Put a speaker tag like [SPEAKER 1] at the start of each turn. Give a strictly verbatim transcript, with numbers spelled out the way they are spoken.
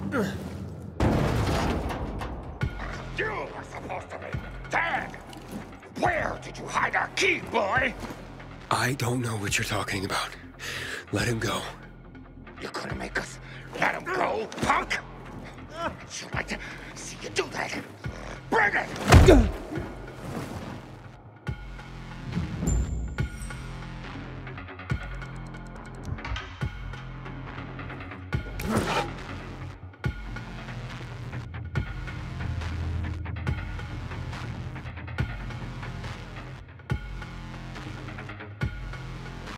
[SPEAKER 1] You were supposed to be dead! Where did you hide our key, boy?
[SPEAKER 2] I don't know what you're talking about. Let him go.
[SPEAKER 1] You're gonna make us let him go, punk? I'd sure like to see you do that. Bring it!